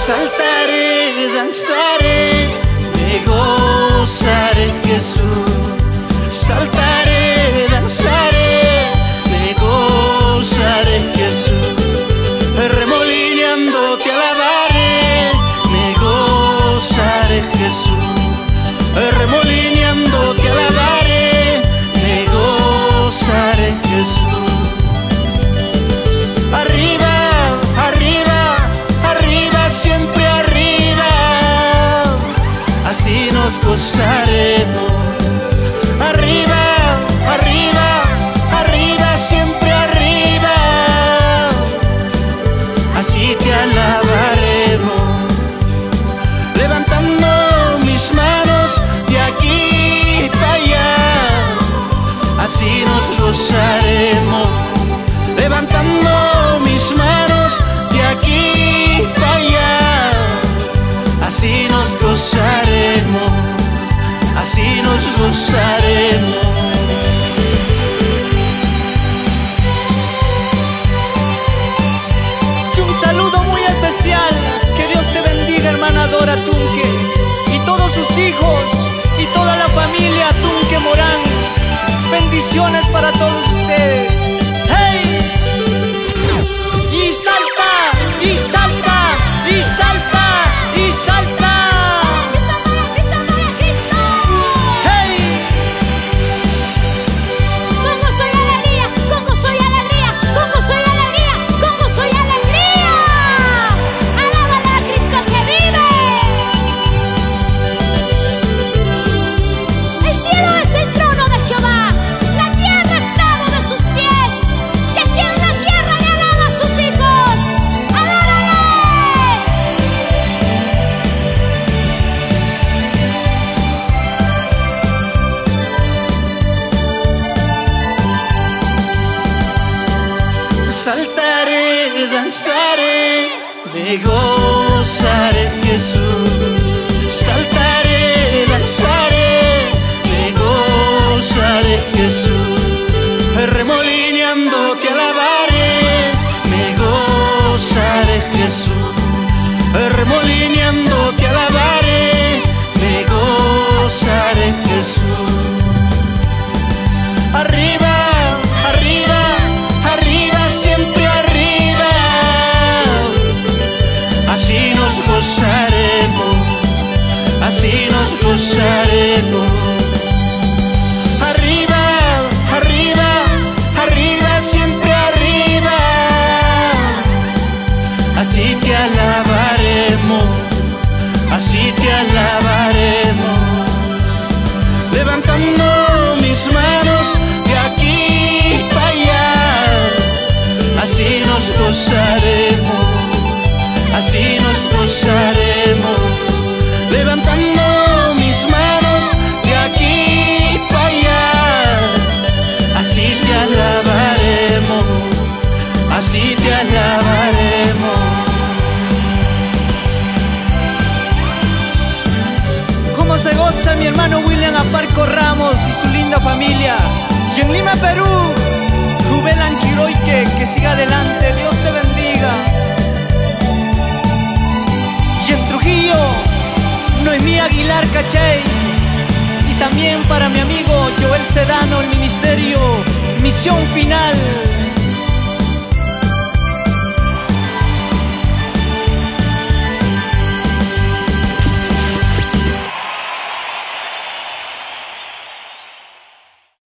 Saltaré, danzaré, me gozaré en Jesús. Saltaré, danzaré, me gozaré en Jesús. Remolineando te alabaré, me gozaré en Jesús. Remolineando te alabaré, me gozaré en Jesús. Arriba, arriba, arriba, siempre arriba, así nos gozaremos. Arriba, arriba, arriba, siempre arriba, así te alabaremos. Levantando mis manos de aquí para allá, así nos gozaremos. Levantando mis manos de aquí para allá, así nos gozaremos, así nos gozaremos. Un saludo muy especial, que Dios te bendiga, hermana Dora Tunque, y todos sus hijos y toda la familia Tunque Morán. Bendiciones para todos ustedes. ¡Hey! Y salta, y salta, y salta, y salta. ¡Cristo para Cristo! ¡Hey! Con gozo y alegría, con gozo y alegría, con gozo y alegría, con gozo y alegría. Alábale a Cristo que vive. El cielo es el trono de Jehová, la tierra es estrado de sus pies. Y aquí en la tierra le alaba a sus hijos. ¡Adórale! Saltaré, danzaré, me gozaré en Jesús. Saltaré, danzaré, me gozaré en Jesús. Remolineando te alabaré, me gozaré en Jesús. Remolineando te alabaré, me gozaré en Jesús. Arriba, arriba, arriba, siempre arriba, así nos gozaremos, así nos gozaremos. Arriba, arriba, arriba, siempre arriba, así te alabaremos, así te alabaremos. Levantando mis manos de aquí para allá, así nos gozaremos, así nos gozaremos. Levantando mis manos de aquí para allá, así te alabaremos, así te alabaremos. Cómo se goza mi hermano William Aparco Ramos y su linda familia. Y en Lima, Perú, Rubén Anquiroique, que siga adelante, Dios te bendiga. Y en Trujillo, Noemí Aguilar Cachay. Y también para mi amigo Joel Sedano, el ministerio Misión Final.